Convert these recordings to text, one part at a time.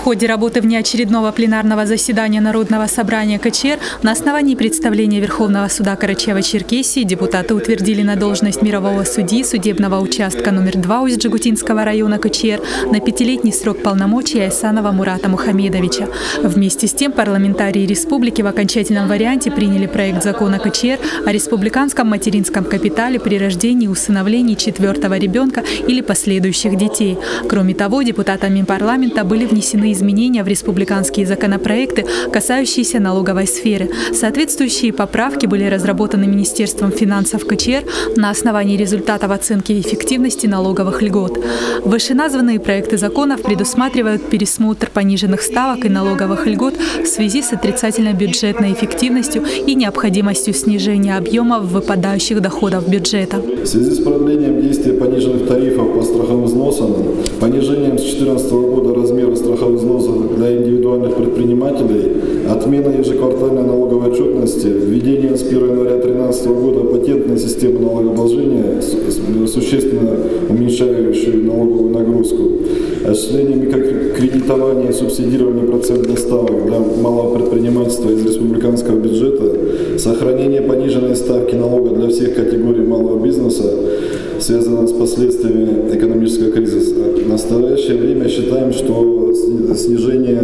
ходе работы внеочередного пленарного заседания Народного собрания КЧР на основании представления Верховного суда Карачаево-Черкесии депутаты утвердили на должность мирового судьи судебного участка номер 2 Усть-Джегутинского района КЧР на 5-летний срок полномочий Айсанова Мурата Мухамедовича. Вместе с тем парламентарии республики в окончательном варианте приняли проект закона КЧР о республиканском материнском капитале при рождении и усыновлении 4-го ребенка или последующих детей. Кроме того, депутатами парламента были внесены изменения в республиканские законопроекты, касающиеся налоговой сферы. Соответствующие поправки были разработаны Министерством финансов КЧР на основании результатов оценки эффективности налоговых льгот. Вышеназванные проекты законов предусматривают пересмотр пониженных ставок и налоговых льгот в связи с отрицательной бюджетной эффективностью и необходимостью снижения объемов выпадающих доходов бюджета. В связи с продлением действия пониженных тарифов по страховым взносам, понижением с 2014 года размера страховых взносов для индивидуальных предпринимателей, отмена ежеквартальной налоговой отчетности, введение с 1 января 2013 года патентной системы налогообложения, существенно уменьшающей налоговую нагрузку, осуществление микрокредитования и субсидирования процентных ставок для малого предпринимательства из республиканского бюджета, сохранение пониженной ставки налога для всех категорий малого бизнеса, связано с последствиями экономического кризиса. В настоящее время считаем, что снижение,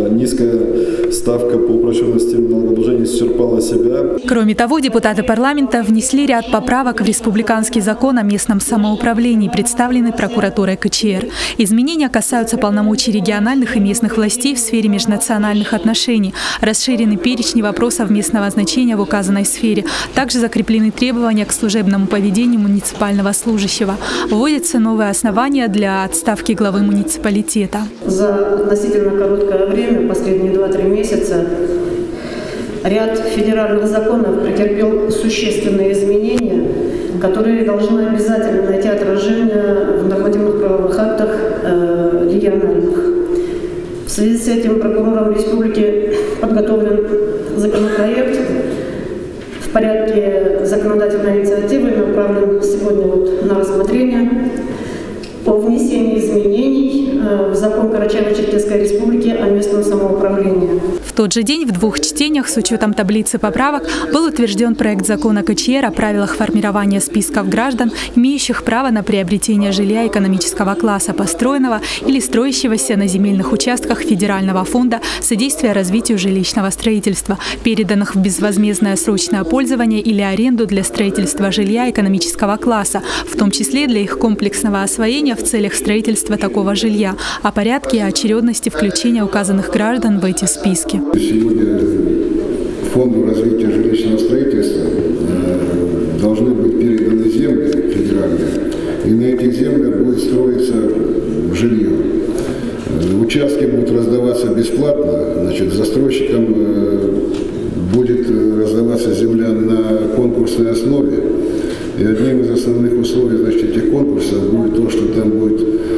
низкая ставка по упрощенной системе налогообложения исчерпала себя. Кроме того, депутаты парламента внесли ряд поправок в республиканский закон о местном самоуправлении, представленный прокуратурой КЧР. Изменения касаются полномочий региональных и местных властей в сфере межнациональных отношений, расширены перечни вопросов местного значения в указанной сфере. Также закреплены требования к служебному поведению муниципального служащего. Вводятся новые основания для отставки главы муниципалитета. За относительно короткое время, последние 2-3 месяца, ряд федеральных законов претерпел существенные изменения, которые должны обязательно найти отражение в нормативных правовых актах региональных. В связи с этим прокурором республики подготовлен законопроект в порядке законодательной инициативы, направлен сегодня на рассмотрение по внесению изменений в закон Карачаево-Черкесской республики о местном самоуправлении. В тот же день в 2 чтениях с учетом таблицы поправок был утвержден проект закона КЧР о правилах формирования списков граждан, имеющих право на приобретение жилья экономического класса, построенного или строящегося на земельных участках Федерального фонда содействия развитию жилищного строительства, переданных в безвозмездное срочное пользование или аренду для строительства жилья экономического класса, в том числе для их комплексного освоения в целях строительства такого жилья, о порядке и очередности включения указанных граждан в эти списки. Сегодня Фонду развития жилищного строительства должны быть переданы земли федеральные, и на этих землях будет строиться жилье. Участки будут раздаваться бесплатно, значит, застройщикам будет раздаваться земля на конкурсной основе. И одним из основных условий, значит, этих конкурсов будет то, что там будет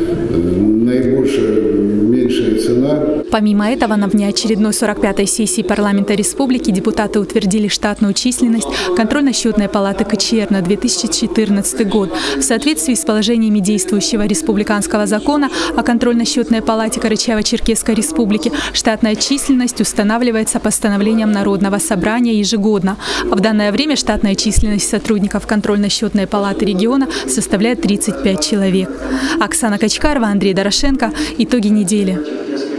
меньшая цена. Помимо этого, на внеочередной 45-й сессии парламента республики депутаты утвердили штатную численность контрольно-счетной палаты КЧР на 2014 год. В соответствии с положениями действующего республиканского закона о контрольно-счетной палате Карачаево-Черкесской республики штатная численность устанавливается постановлением Народного собрания ежегодно. В данное время штатная численность сотрудников контрольно-счетной палаты региона составляет 35 человек. Оксана Качкарова, Андрей Дорошенко. Итоги недели.